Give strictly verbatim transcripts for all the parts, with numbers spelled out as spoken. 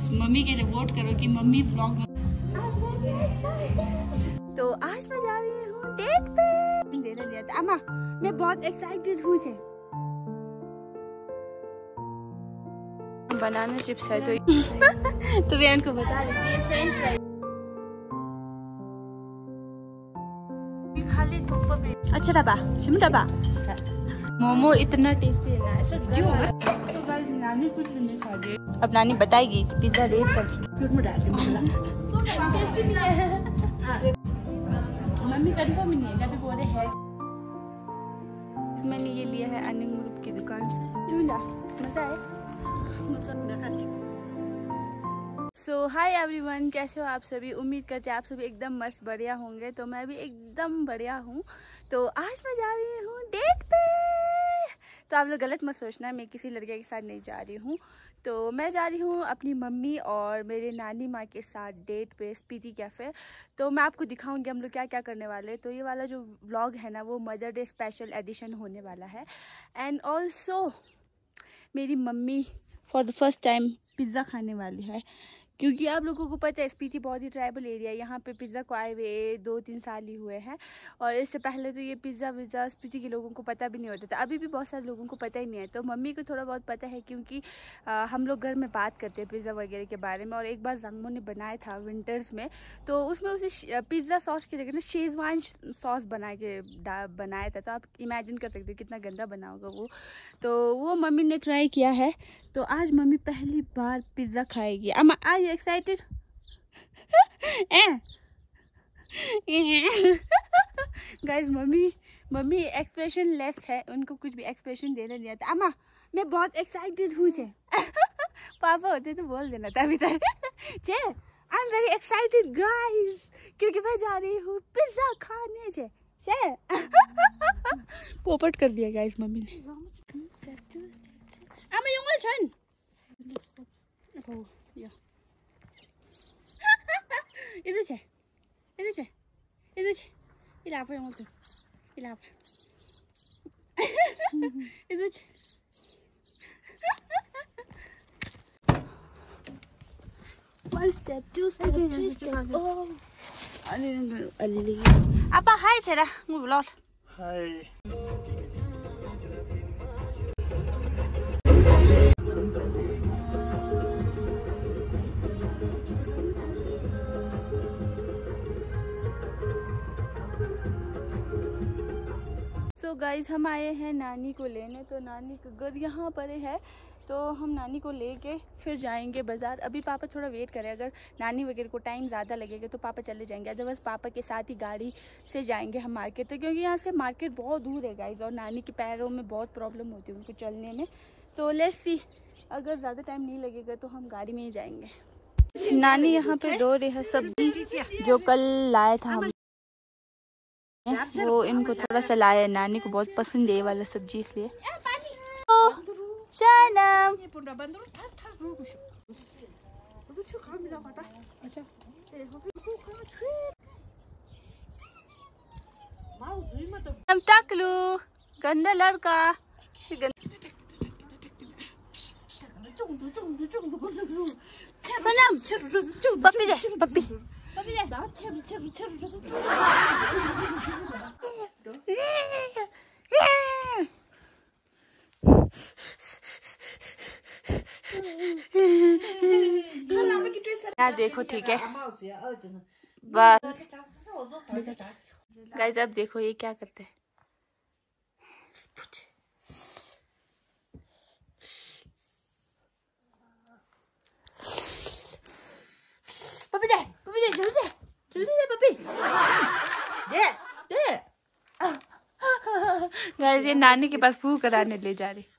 Mummy के लिए vote करो कि मम्मी व्लॉग में। तो आज मैं जा रही हूँ डेट पे। देना नहीं आता अम्मा, मैं बहुत एक्साइटेड हूँ। बनाना चिप्स है तो तो मैं उनको बता रही हूँ ये फ्रेंच फ्राइज। खाली अच्छा डब्बा शिमला डब्बा मोमो इतना टेस्टी है ना, ऐसा क्यों है? तो गाइस नानी कुछ भी नहीं खा रही। अब नानी बताएगी पिज्जा रेट कर टेस्टी नहीं है। मम्मी कंफर्म नहीं है जब भी बोले है। मैंने ये लिया है अनिल मुर्ग की दुकान से। चूंजा मजा है। सो हाय एवरीवन, कैसे हो आप सभी? उम्मीद करते हैं आप सभी एकदम मस्त बढ़िया होंगे। तो मैं भी एकदम बढ़िया हूँ। तो आज मैं जा रही हूँ डेट पे। तो आप लोग गलत मत सोचना, मैं किसी लड़के के साथ नहीं जा रही हूँ। तो मैं जा रही हूँ अपनी मम्मी और मेरे नानी माँ के साथ डेट पे स्पीति कैफ़े। तो मैं आपको दिखाऊंगी हम लोग क्या क्या करने वाले हैं। तो ये वाला जो व्लॉग है ना वो मदर डे स्पेशल एडिशन होने वाला है। एंड ऑल्सो मेरी mummy for the first time pizza खाने वाली है, क्योंकि आप लोगों को पता है स्पीति बहुत ही ट्राइबल एरिया है। यहाँ पे पिज़्ज़ा को आए हुए दो तीन साल ही हुए हैं। और इससे पहले तो ये पिज़्ज़ा विज़्ज़ा स्पीति के लोगों को पता भी नहीं होता था। अभी भी बहुत सारे लोगों को पता ही नहीं है। तो मम्मी को थोड़ा बहुत पता है, क्योंकि आ, हम लोग घर में बात करते हैं पिज़्ज़ा वगैरह के बारे में। और एक बार जंगमो ने बनाया था विंटर्स में, तो उसमें उसे पिज़्ज़ा सॉस की जगह ना शेजवान सॉस बना के बनाया था। तो आप इमेजिन कर सकते हो कितना गंदा बना होगा वो। तो वो मम्मी ने ट्राई किया है। तो आज मम्मी पहली बार पिज़्ज़ा खाएगी। अम्मा are you excited? Guys mummy mummy expressionless है, उनको कुछ भी एक्सप्रेशन देना नहीं आता। अम्मा मैं बहुत एक्साइटेड हूँ छे। पापा होते तो बोल देना था अभी तक। छे I am very excited guys, क्योंकि मैं जा रही हूँ पिज़्ज़ा खाने छे। छे पोपट कर दिया गाइस मम्मी ने। अम्मा यूं छन oh ja इधर छे इधर छे इधर छे इला पे मत इला पे इधर छे one step two step three step oh ali ali apa hai chera ngu vlog hai तो गाइज हम आए हैं नानी को लेने। तो नानी का घर यहाँ पर है। तो हम नानी को लेके फिर जाएंगे बाज़ार। अभी पापा थोड़ा वेट करें, अगर नानी वगैरह को टाइम ज़्यादा लगेगा तो पापा चले जाएंगे। अदरवाइज़ पापा के साथ ही गाड़ी से जाएंगे हम मार्केट। तो क्योंकि यहाँ से मार्केट बहुत दूर है गाइज, और नानी के पैरों में बहुत प्रॉब्लम होती है उनको चलने में। तो लेट्स सी, अगर ज़्यादा टाइम नहीं लगेगा तो हम गाड़ी में ही जाएंगे। नानी यहाँ पे दो रही है सब्जी जो कल लाया था हम, वो इनको थोड़ा सा लाया। नानी को बहुत पसंद है ये वाला सब्जी, इसलिए। ओ शनम हम टकलू गंदा लड़का सनम पप्पी दे पप्पी यार देखो ठीक है बस गाइस। अब देखो ये क्या करते हैं। पप्पी दे पप्पी दे जल्दी दे जल्दी दे पप्पी दे दे। गाइस ये नानी के पास फू कराने ले जा रही।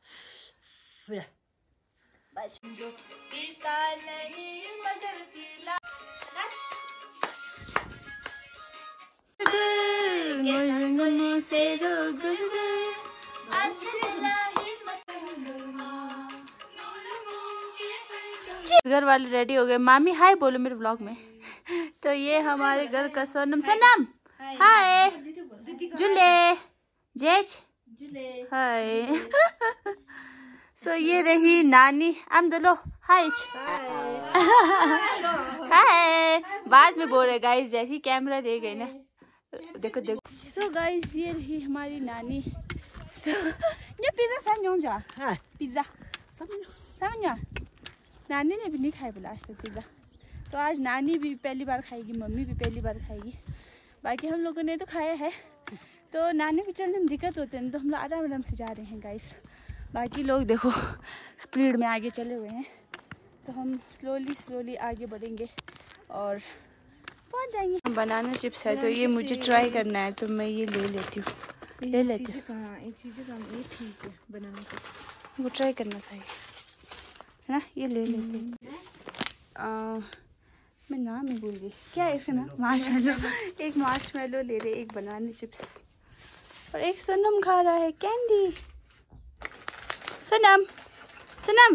पीता नहीं मगर पीला से घर वाले रेडी हो गए। मामी हाय बोलो मेरे व्लॉग में। तो ये हमारे घर का सोनम सनम हाय जुले जेज हाय। सो ये रही नानी आम दलो हाय। हाय बाद में बोल रहे गाइस, जैसे ही कैमरा ले गए ना, देखो देखो। सो गाइस ये रही हमारी नानी। तो ये पिज्जा समझो जा, पिज्जा समझो। नानी ने भी नहीं खाया बोला आज तक पिज्जा, तो आज नानी भी पहली बार खाएगी, मम्मी भी पहली बार खाएगी, बाकी हम लोगों ने तो खाया है। तो नानी को चलने में दिक्कत होते हैं, तो हम लोग आराम आराम से जा रहे हैं गाइस। बाकी लोग देखो स्पीड में आगे चले हुए हैं, तो हम स्लोली स्लोली आगे बढ़ेंगे और पहुंच जाएंगे। बनाना चिप्स है, तो ये मुझे ट्राई करना है, तो मैं ये ले लेती हूँ, ले लेती हूँ। ये ठीक है, बनाना चिप्स वो ट्राई करना था, है ना, ये ले लेती हूँ। मैं नाम ही भूल गई, क्या है इसका नाम? मार्शमेलो। एक मार्शमेलो ले रहे, एक बनाना चिप्स, और एक सनम खा रहा है कैंडी। सनम सनम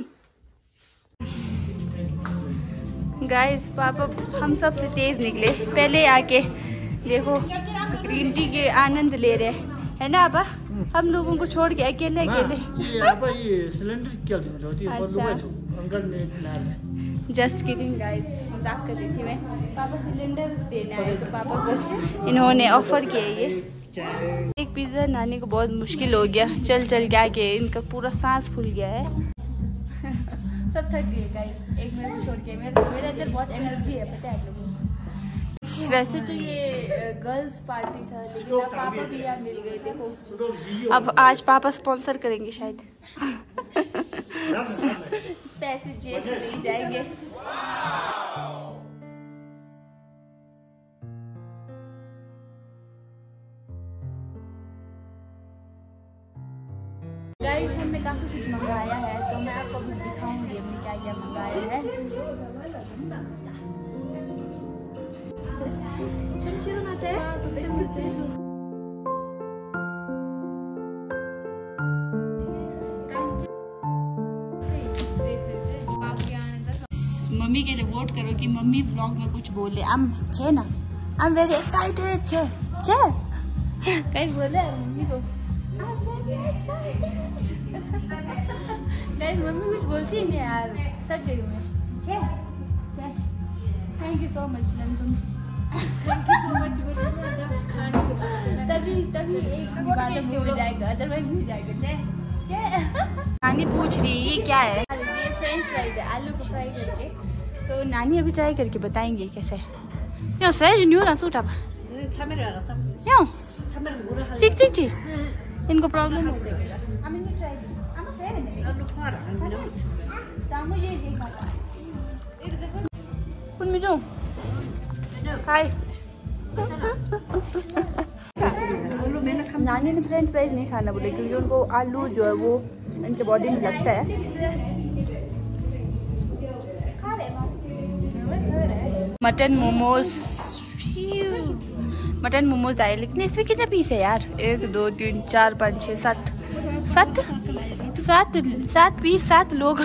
गाइस, पापा हम सब से तेज निकले, पहले आके देखो ग्रीन टी के आनंद ले रहे हैं, है ना पापा? हम लोगों को छोड़ के अकेले अकेले। ये सिलेंडर क्या होती है? अच्छा, अंकल ने खिलाया। जस्ट किडिंग गाइस, मजाक कर रही थी मैं। पापा सिलेंडर देना है, तो पापा को इन्होंने ऑफर किया ये एक पिज्ज़ा। नानी को बहुत मुश्किल हो गया चल चल के आके, इनका पूरा सांस फूल गया है। सब थक गए गाइस, एक मेरे को छोड़ के। मेरे मेरे अंदर बहुत एनर्जी है, पता है आप लोगों को। वैसे तो ये गर्ल्स पार्टी था, लेकिन अब पापा भी यार मिल गए। देखो अब आज पापा स्पॉन्सर करेंगे शायद। पैसे जेब से नहीं जाएंगे। गाइस हमने काफी कुछ मंगाया है, तो मैं आपको भी दिखाऊंगी हमने क्या क्या मंगाया है। मम्मी के लिए वोट करो कि मम्मी व्लॉग में कुछ बोले। हम छे ना, आई एम वेरी एक्साइटेड। छे छे कहीं बोले मम्मी को, गाइस मम्मी कुछ बोलती है नहीं यार, थक गई मैं। छे छे thank you so much Nandan ji, thank you so much. खाने के बाद तभी तभी एक बार मुंह में जाएगा, अदरवाइज नहीं जाएगा। छे छे नानी पूछ रही है ये क्या है? ये फ्रेंच फ्राइज है, आलू को फ्राई करके। तो नानी अभी ट्राई करके बताएंगे कैसे। यो सही न्यू ना सूट अब यो सिक सिक जी इनको प्रॉब्लम हो जाएगा। हम इनको ट्राई हम फेर है तामो ये जे पापा पुन में जो हाय। नानी ने फ्रेंच फ्राइज नहीं खाना बोले, क्योंकि उनको आलू जो है वो इनके बॉडी में लगता है। मटन मोमोज, मटन मोमोज आए, लेकिन इसमें कितने पीस है यार? एक दो तीन चार पाँच छः सात सात सात सात पीस, सात लोग।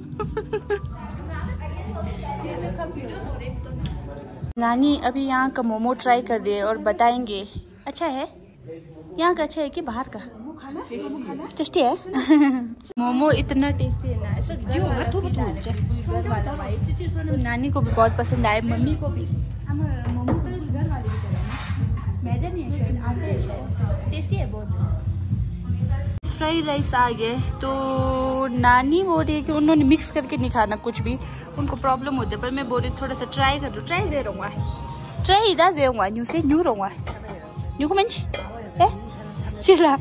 नानी अभी यहाँ का मोमो ट्राई कर रही है और बताएंगे अच्छा है यहाँ का, अच्छा है कि बाहर का? टेस्टी है। मोमो इतना टेस्टी है ना, ऐसा घर वाला फील आ रहा है, घर वाला वाइब। तो नानी को भी बहुत पसंद आए, मम्मी को भी। हम मोमो को घर वाले की तरह ना, मैदा नहीं है शायद, आटे है शायद, टेस्टी है बहुत। फ्राइड राइस आ गए, तो नानी बोल रही है कि उन्होंने मिक्स करके नहीं खाना कुछ भी, उनको प्रॉब्लम होती है। पर मैं बोल रही थोड़ा सा ट्राई कर लो, ट्राई दे रहूँगा, ट्राई इधर दे रहूँगा, न्यू से न्यू रहूँगा, न्यू को मंच है चिल्ला।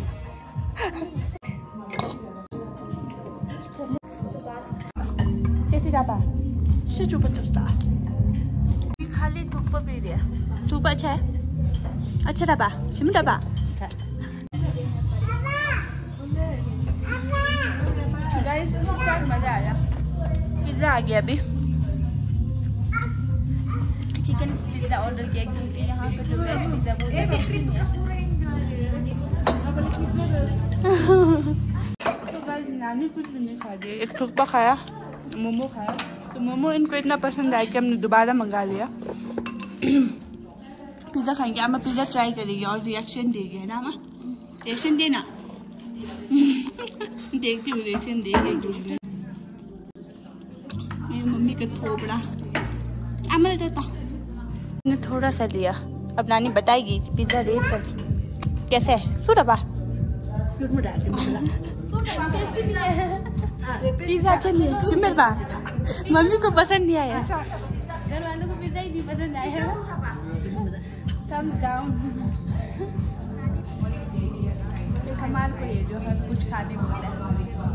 खाली धूप पी रहा, धूप अच्छा है, अच्छा डब्बा सिम डब्बा। गाइस बहुत मजा आया। पिज्जा आ गया अभी, चिकन पिज्जा ऑर्डर किया, क्योंकि यहाँ का जो वेज पिज्जा वो टेस्टी नहीं है। तो गाइस नानी कुछ भी नहीं खा रही, एक थुप्पा खाया, मोमो खाया। तो मोमो इनको इतना पसंद आया कि हमने दोबारा मंगा लिया। पिज़्ज़ा खाएंगे, आमा पिज़्ज़ा ट्राई करेगी और रिएक्शन देगी, है ना आमा? रिएक्शन देना। देखती हूँ रिएक्शन देगी। मेरी मम्मी का थोपड़ा अमल देता ने थोड़ा सा लिया। अब नानी बताएगी पिज्जा रेट कर कैसे है। सुरबा पिज्जा अच्छा नहीं है सिमर बा, मम्मी को पसंद नहीं आया, घर वालों को पिज्जा ही नहीं पसंद आया। Thumbs down. कमाल को ये जो हर कुछ खाने बोलता है।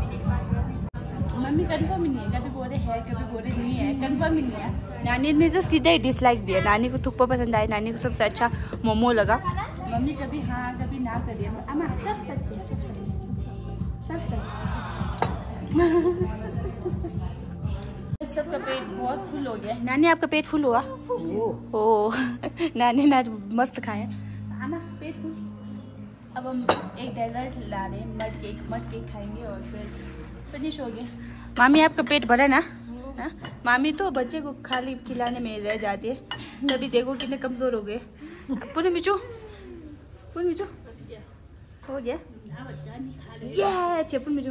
मम्मी कंफर्म ही नहीं है, कभी बोले है कभी बोले नहीं है, कंफर्म ही नहीं है। नानी ने तो सीधा ही डिसलाइक दिया। नानी को थुक्पा पसंद आया, नानी को सबसे अच्छा मोमो लगा। मम्मी कभी हाँ कभी ना कर दिया। अम्मा सच सच सच सच सच सबका पेट बहुत फुल हो गया। नानी आपका पेट फुल हुआ? ओ नानी ने आज मस्त खाया। अम्मा पेट फुल। अब हम एक डेजर्ट ला रहे हैं, मड केक। मड केक खाएंगे और फिर फिनिश हो गया। मामी आपका पेट भरा ना? हा? मामी तो बच्चे को खाली खिलाने में रह जाती है, तभी देखो कितने कमजोर हो गए। पूरे मिचू पूरे मिचू हो गया ये चेपुन मिचू।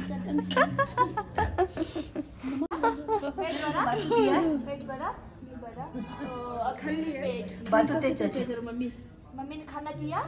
मम्मी मम्मी ने खाना दिया।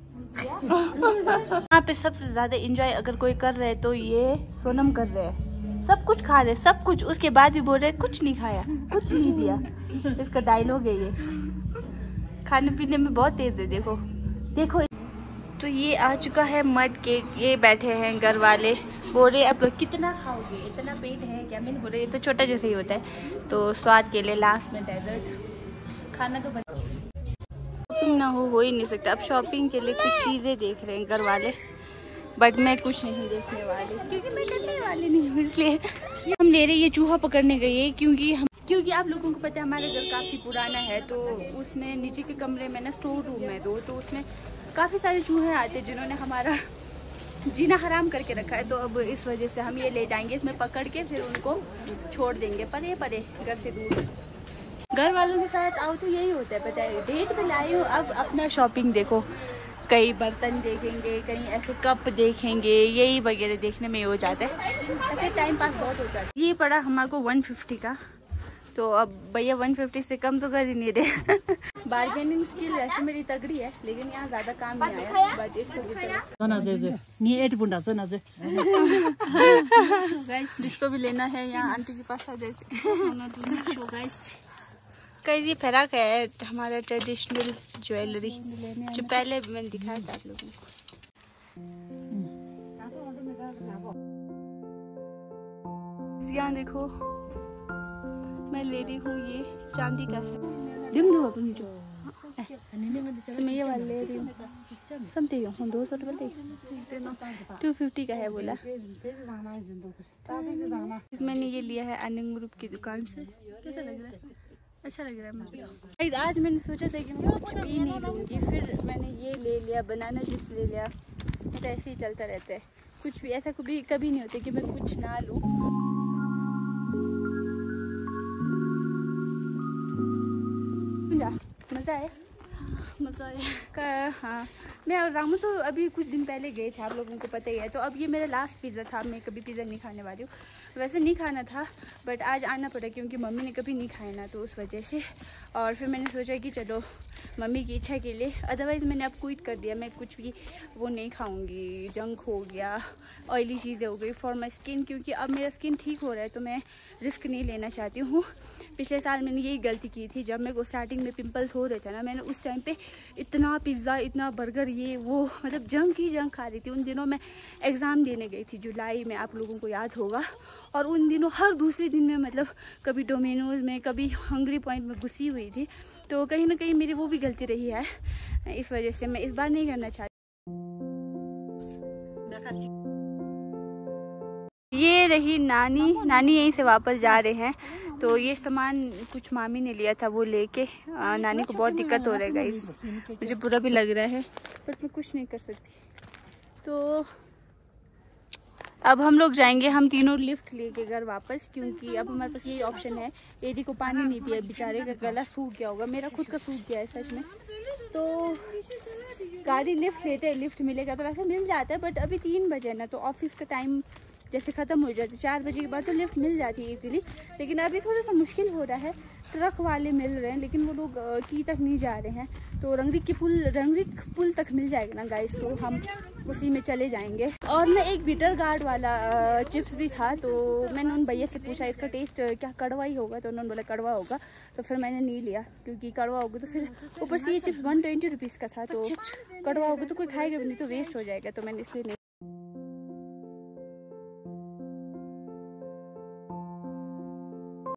यहाँ पे सबसे ज्यादा एंजॉय अगर कोई कर रहे है तो ये सोनम कर रहे हैं। सब कुछ खा रहे सब कुछ, उसके बाद भी बोल रहे कुछ नहीं खाया कुछ नहीं दिया। इसका डायलॉग है ये। खाने पीने में बहुत तेज है। देखो देखो। तो ये आ चुका है मड केक। ये बैठे हैं घर वाले, बोल रहे अब कितना खाओगे, इतना पेट है क्या? मैंने बोले ये तो छोटा जैसा ही होता है। तो स्वाद के लिए लास्ट में डेजर्ट खाना तो शॉपिंग ना हो हो ही नहीं सकता। अब शॉपिंग के लिए कुछ चीज़ें देख रहे हैं घर वाले, बट मैं कुछ नहीं देखने वाली क्योंकि मैं करने वाली नहीं हूँ। इसलिए हम ले रहे ये चूहा पकड़ने गए क्योंकि हम क्योंकि आप लोगों को पता है हमारा घर काफ़ी पुराना है। तो उसमें नीचे के कमरे में ना स्टोर रूम है दो, तो उसमें काफ़ी सारे चूहे आते हैं जिन्होंने हमारा जीना हराम करके रखा है। तो अब इस वजह से हम ये ले जाएंगे, इसमें पकड़ के फिर उनको छोड़ देंगे परे परे घर से दूर। घर वालों के साथ आओ तो यही होता है, पता है। डेट पे लाई हो, अब अपना शॉपिंग देखो। कई बर्तन देखेंगे, कहीं ऐसे कप देखेंगे, यही वगैरह देखने में हो जाता है। ऐसे टाइम पास बहुत हो जाता है। ये पड़ा हमारे को वन फिफ्टी का, तो अब भैया वन फिफ्टी से कम तो कर ही नहीं रहे। बार्गेनिंग स्किल वैसे मेरी तगड़ी है, लेकिन यहाँ ज्यादा काम नहीं आया। बट इसको भी जिसको भी लेना है यहाँ आंटी के पास आ जाए। कई ये फराक है हमारा ट्रेडिशनल ज्वेलरी जो पहले मैंने दिखाया था आप लोगों को। यहाँ देखो मैं ले रही हूँ, ये चांदी का है। डिम दो अपन जो मैं ये वाला ले रही हूँ। समझते हो दो सौ रुपये टू फिफ्टी का है बोला। मैंने ये लिया है अनिंग ग्रुप की दुकान से। कैसा लग रहा है? अच्छा लग रहा है मुझे। आज मैंने सोचा था कि मैं कुछ भी नहीं लूँगी, फिर मैंने ये ले लिया, बनाना चिप्स ले लिया। तो ऐसे ही चलता रहता है, कुछ भी ऐसा कभी कभी नहीं होता कि मैं कुछ ना लूँ। मज़ा आया मज़ा आया। हाँ मैं और रामू तो अभी कुछ दिन पहले गए थे, आप लोगों को पता ही है। तो अब ये मेरा लास्ट पिज़्ज़ा था, मैं कभी पिज़्ज़ा नहीं खाने वाली हूँ। वैसे नहीं खाना था बट आज आना पड़ा क्योंकि मम्मी ने कभी नहीं खाया ना, तो उस वजह से। और फिर मैंने सोचा कि चलो मम्मी की इच्छा के लिए, अदरवाइज़ मैंने अब क्विट कर दिया। मैं कुछ भी वो नहीं खाऊंगी, जंक हो गया, ऑयली चीज़ें हो गई फॉर माई स्किन, क्योंकि अब मेरा स्किन ठीक हो रहा है तो मैं रिस्क नहीं लेना चाहती हूँ। पिछले साल मैंने यही गलती की थी, जब मेरे को स्टार्टिंग में पिंपल्स हो रहे थे ना, मैंने उस टाइम पे इतना पिज़्ज़ा इतना बर्गर ये वो मतलब जंक ही जंक खा रही थी। उन दिनों मैं एग्ज़ाम देने गई थी जुलाई में, आप लोगों को याद होगा। और उन दिनों हर दूसरे दिन में मतलब कभी डोमिनोज़ में कभी हंग्री पॉइंट में घुसी हुई थी। तो कहीं ना कहीं मेरी वो भी गलती रही है, इस वजह से मैं इस बार नहीं करना चाहती। ये रही नानी, नानी यहीं से वापस जा रहे हैं। तो ये सामान कुछ मामी ने लिया था वो लेके, नानी को बहुत दिक्कत हो रहा है गाइस, मुझे बुरा भी लग रहा है बट मैं कुछ नहीं कर सकती। तो अब हम लोग जाएंगे हम तीनों लिफ्ट लेके घर वापस, क्योंकि अब हमारे पास यही ऑप्शन है। एडी को पानी नहीं दिया, बेचारे का गला सूख गया होगा, मेरा खुद का सूख गया है सच में। तो गाड़ी लिफ्ट लेते हैं, लिफ्ट मिलेगा तो वैसे मिल जाता है बट अभी तीन बजे ना, तो ऑफिस का टाइम जैसे ख़त्म हो जाती, चार बजे के बाद तो लिफ्ट मिल जाती है इजीली, लेकिन अभी थोड़ा सा मुश्किल हो रहा है। ट्रक वाले मिल रहे हैं लेकिन वो लोग की तक नहीं जा रहे हैं, तो रंगरिक के पुल रंगरिक पुल तक मिल जाएगा ना गाइस, तो हम उसी में चले जाएंगे। और मैं एक बिटर गार्ड वाला चिप्स भी था, तो मैंने उन भैया से पूछा इसका टेस्ट क्या कड़वा ही होगा, तो उन्होंने बोला कड़वा होगा, तो फिर मैंने नहीं लिया क्योंकि कड़वा होगा तो फिर ऊपर से ये चिप्स वन ट्वेंटी रुपीज़ का था, तो कड़वा होगा तो कोई खाएगा भी नहीं, तो वेस्ट हो जाएगा, तो मैंने इसलिए नहीं